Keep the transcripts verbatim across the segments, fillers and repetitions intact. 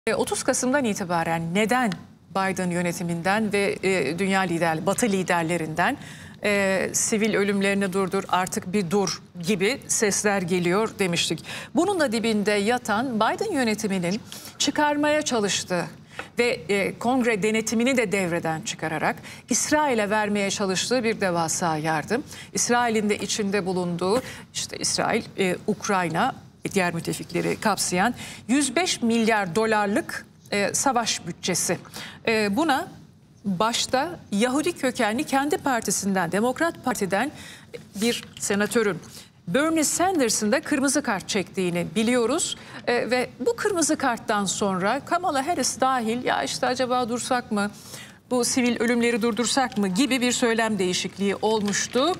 otuz Kasım'dan itibaren neden Biden yönetiminden ve e, dünya lider, Batı liderlerinden e, sivil ölümlerini durdur, artık bir dur gibi sesler geliyor demiştik. Bunun da dibinde yatan Biden yönetiminin çıkarmaya çalıştığı ve e, kongre denetimini de devreden çıkararak İsrail'e vermeye çalıştığı bir devasa yardım. İsrail'in de içinde bulunduğu, işte İsrail, e, Ukrayna, diğer müttefikleri kapsayan yüz beş milyar dolarlık e, savaş bütçesi. E, buna başta Yahudi kökenli kendi partisinden, Demokrat Parti'den bir senatörün, Bernie Sanders'ın da kırmızı kart çektiğini biliyoruz. E, ve bu kırmızı karttan sonra Kamala Harris dahil, ya işte acaba dursak mı, bu sivil ölümleri durdursak mı gibi bir söylem değişikliği olmuştu.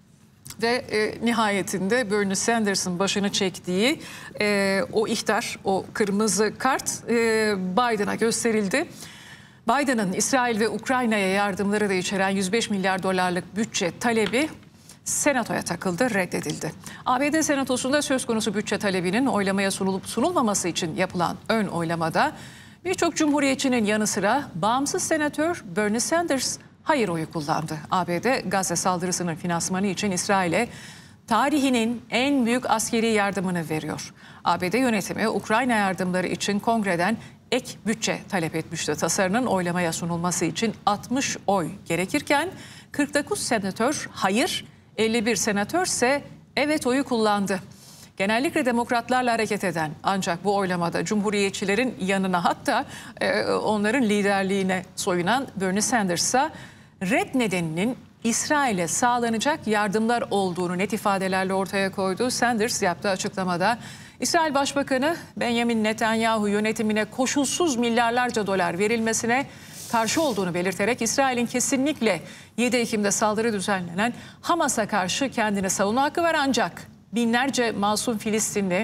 Ve e, nihayetinde Bernie Sanders'ın başını çektiği e, o ihtar, o kırmızı kart e, Biden'a gösterildi. Biden'ın İsrail ve Ukrayna'ya yardımları da içeren yüz beş milyar dolarlık bütçe talebi Senato'ya takıldı, reddedildi. A B D Senatosu'nda söz konusu bütçe talebinin oylamaya sunulup sunulmaması için yapılan ön oylamada birçok cumhuriyetçinin yanı sıra bağımsız senatör Bernie Sanders hayır oyu kullandı. A B D Gazze saldırısının finansmanı için İsrail'e tarihinin en büyük askeri yardımını veriyor. A B D yönetimi Ukrayna yardımları için kongreden ek bütçe talep etmişti. Tasarının oylamaya sunulması için altmış oy gerekirken kırk dokuz senatör hayır, elli bir senatör ise evet oyu kullandı. Genellikle demokratlarla hareket eden, ancak bu oylamada cumhuriyetçilerin yanına, hatta e, onların liderliğine soyunan Bernie Sanders'a red nedeninin İsrail'e sağlanacak yardımlar olduğunu net ifadelerle ortaya koydu. Sanders yaptığı açıklamada İsrail Başbakanı Benjamin Netanyahu yönetimine koşulsuz milyarlarca dolar verilmesine karşı olduğunu belirterek İsrail'in kesinlikle yedi Ekim'de saldırı düzenlenen Hamas'a karşı kendini savunma hakkı var, ancak binlerce masum Filistinli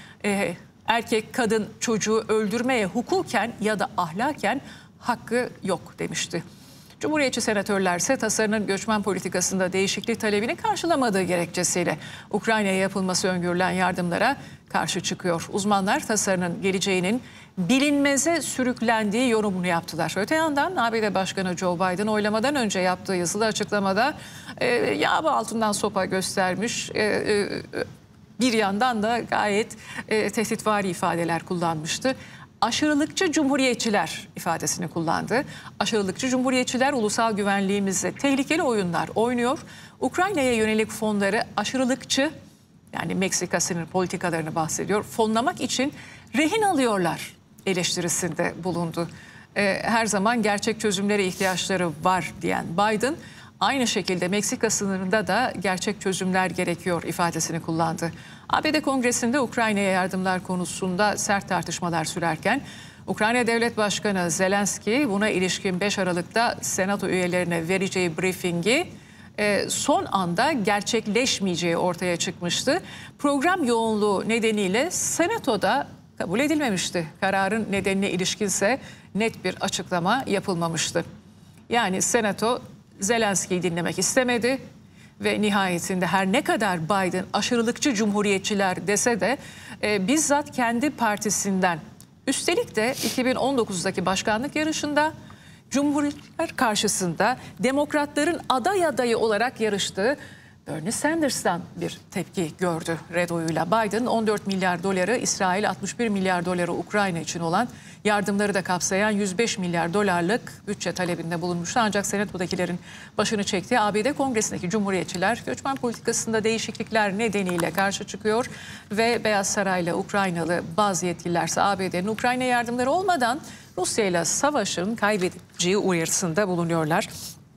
e, erkek, kadın, çocuğu öldürmeye hukuken ya da ahlaken hakkı yok demişti. Cumhuriyetçi senatörler ise tasarının göçmen politikasında değişiklik talebini karşılamadığı gerekçesiyle Ukrayna'ya yapılması öngörülen yardımlara karşı çıkıyor. Uzmanlar tasarının geleceğinin bilinmeze sürüklendiği yorumunu yaptılar. Öte yandan A B D Başkanı Joe Biden oylamadan önce yaptığı yazılı açıklamada e, yağ altından sopa göstermiş, e, e, bir yandan da gayet e, tehditvari ifadeler kullanmıştı. Aşırılıkçı cumhuriyetçiler ifadesini kullandı. Aşırılıkçı cumhuriyetçiler ulusal güvenliğimize tehlikeli oyunlar oynuyor. Ukrayna'ya yönelik fonları aşırılıkçı, yani Meksika sınır politikalarını bahsediyor, fonlamak için rehin alıyorlar eleştirisinde bulundu. Ee, her zaman gerçek çözümlere ihtiyaçları var diyen Biden, aynı şekilde Meksika sınırında da gerçek çözümler gerekiyor ifadesini kullandı. A B D Kongresi'nde Ukrayna'ya yardımlar konusunda sert tartışmalar sürerken Ukrayna Devlet Başkanı Zelenski buna ilişkin beş Aralık'ta Senato üyelerine vereceği briefingi e, son anda gerçekleşmeyeceği ortaya çıkmıştı. Program yoğunluğu nedeniyle Senato'da kabul edilmemişti. Kararın nedenine ilişkinse net bir açıklama yapılmamıştı. Yani Senato Zelenski'yi dinlemek istemedi ve nihayetinde her ne kadar Biden aşırılıkçı cumhuriyetçiler dese de e, bizzat kendi partisinden, üstelik de iki bin on dokuzdaki başkanlık yarışında cumhuriyetçiler karşısında demokratların aday adayı olarak yarıştığı Bernie Sanders'tan bir tepki gördü red oyuyla. Biden on dört milyar doları İsrail, altmış bir milyar doları Ukrayna için olan yardımları da kapsayan yüz beş milyar dolarlık bütçe talebinde bulunmuştu. Ancak Senato'dakilerin başını çektiği A B D Kongresi'ndeki cumhuriyetçiler göçmen politikasında değişiklikler nedeniyle karşı çıkıyor ve Beyaz Saray'la Ukraynalı bazı yetkililer ise A B D'nin Ukrayna yardımları olmadan Rusya ile savaşın kaybedeceği uyarısında bulunuyorlar.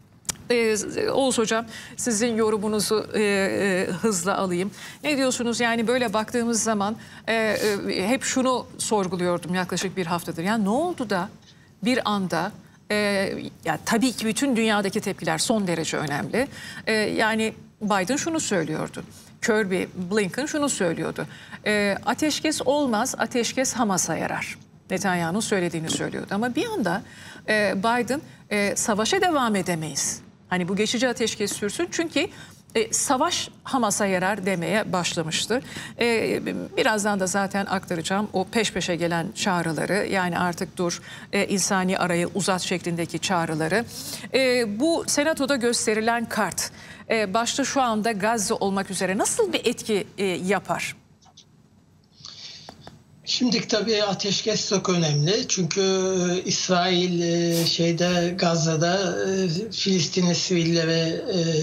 Ee, Oğuz Hocam, sizin yorumunuzu e, e, hızla alayım. Ne diyorsunuz? Yani böyle baktığımız zaman e, e, hep şunu sorguluyordum yaklaşık bir haftadır. Yani ne oldu da bir anda, e, ya tabii ki bütün dünyadaki tepkiler son derece önemli. E, yani Biden şunu söylüyordu. Kirby, Blinken şunu söylüyordu. E, ateşkes olmaz, ateşkes Hamas'a yarar. Netanyahu'nun söylediğini söylüyordu. Ama bir anda e, Biden e, savaşa devam edemeyiz. Hani bu geçici ateşkes sürsün, çünkü e, savaş Hamas'a yarar demeye başlamıştı. E, birazdan da zaten aktaracağım o peş peşe gelen çağrıları, yani artık dur, e, insani arayı uzat şeklindeki çağrıları. E, bu senatoda gösterilen kart e, başta şu anda Gazze olmak üzere nasıl bir etki e, yapar? Şimdi tabii ateşkes çok önemli. Çünkü İsrail şeyde Gazze'de Filistinli sivilleri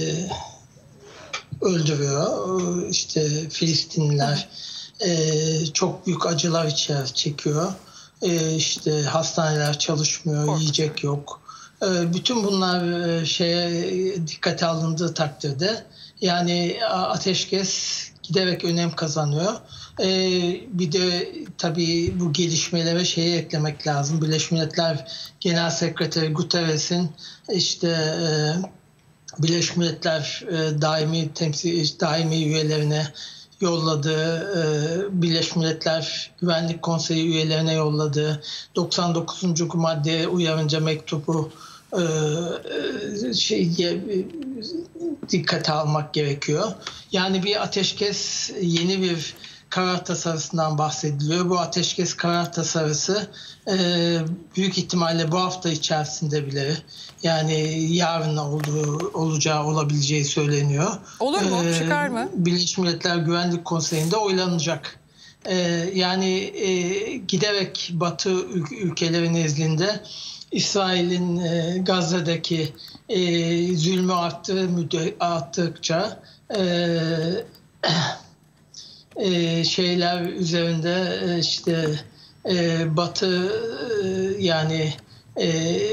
öldürüyor. İşte Filistinliler çok büyük acılar içer çekiyor. İşte hastaneler çalışmıyor, Korkut. yiyecek yok. Bütün bunlar şeye dikkate alındığı takdirde yani ateşkes giderek önem kazanıyor. Ee, bir de tabii bu gelişmelere şeyi eklemek lazım. Birleşmiş Milletler Genel Sekreteri Guterres'in işte e, Birleşmiş Milletler e, daimi temsil daimi üyelerine yolladığı, e, Birleşmiş Milletler Güvenlik Konseyi üyelerine yolladığı doksan dokuzuncu maddeye uyarınca mektubu e, şey dikkate almak gerekiyor. Yani bir ateşkes, yeni bir karar tasarısından bahsediliyor. Bu ateşkes karar tasarısı e, büyük ihtimalle bu hafta içerisinde bile, yani yarın olduğu, olacağı olabileceği söyleniyor. Olur mu? E, Çıkar mı? Birleşmiş Milletler Güvenlik Konseyi'nde oylanacak. E, yani e, giderek Batı ülkeleri nezdinde İsrail'in e, Gazze'deki e, zulmü arttığı, arttıkça e, e, şeyler üzerinde e, işte e, Batı e, yani e,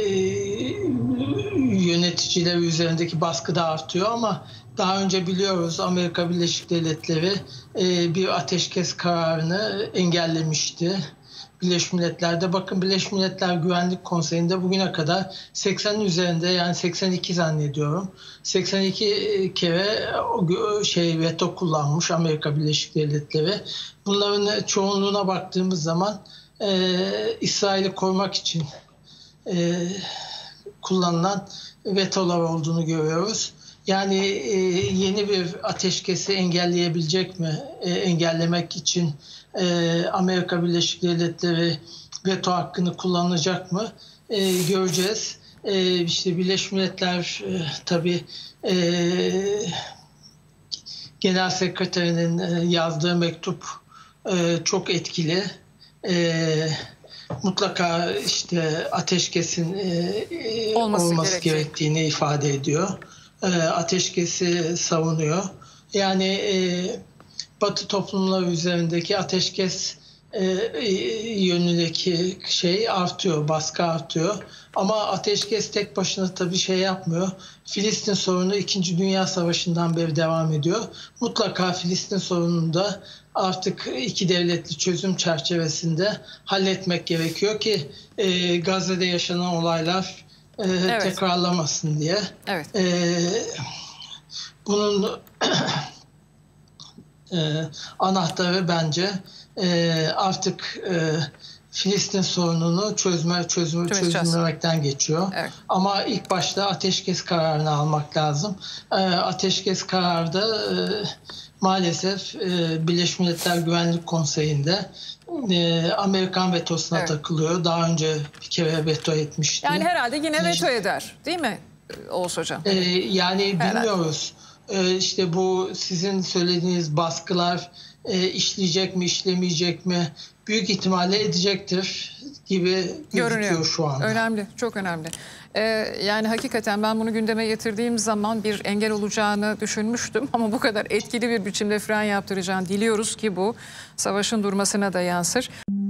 yöneticiler üzerindeki baskı da artıyor ama daha önce biliyoruz Amerika Birleşik Devletleri e, bir ateşkes kararını engellemişti. Birleşmiş Milletler'de, bakın Birleşmiş Milletler Güvenlik Konseyi'nde bugüne kadar seksenin üzerinde, yani seksen iki zannediyorum, seksen iki kere şey veto kullanmış Amerika Birleşik Devletleri. Bunların çoğunluğuna baktığımız zaman e, İsrail'i korumak için e, kullanılan vetolar olduğunu görüyoruz. Yani e, yeni bir ateşkesi engelleyebilecek mi? E, engellemek için e, Amerika Birleşik Devletleri veto hakkını kullanacak mı? E, göreceğiz. E, işte Birleşmiş Milletler e, tabii e, Genel Sekreterinin e, yazdığı mektup e, çok etkili. E, mutlaka işte ateşkesin e, olması, olması gerektiğini ifade ediyor. Ateşkesi savunuyor. Yani e, Batı toplumları üzerindeki ateşkes e, yönündeki şey artıyor, baskı artıyor. Ama ateşkes tek başına tabii şey yapmıyor. Filistin sorunu İkinci Dünya Savaşı'ndan beri devam ediyor. Mutlaka Filistin sorununu da artık iki devletli çözüm çerçevesinde halletmek gerekiyor ki e, Gazze'de yaşanan olaylar e, evet. tekrarlamasın diye. Evet. E, bunun e, anahtarı bence e, artık e, Filistin sorununu çözme çözüm çözümlemekten geçiyor. Evet. Ama ilk başta ateşkes kararını almak lazım. E, ateşkes kararı da e, maalesef e, Birleşmiş Milletler Güvenlik Konseyi'nde e, Amerikan vetosuna evet. takılıyor. Daha önce bir kere veto etmişti. Yani herhalde yine veto eder, değil mi Oğuz Hocam? E, yani herhalde. Bilmiyoruz. E, işte bu sizin söylediğiniz baskılar e, işleyecek mi, işlemeyecek mi? Büyük ihtimalle edecektir gibi gözüküyor şu anda. Önemli, çok önemli. Ee, yani hakikaten ben bunu gündeme getirdiğim zaman bir engel olacağını düşünmüştüm. Ama bu kadar etkili bir biçimde fren yaptıracağını diliyoruz ki bu savaşın durmasına da yansır.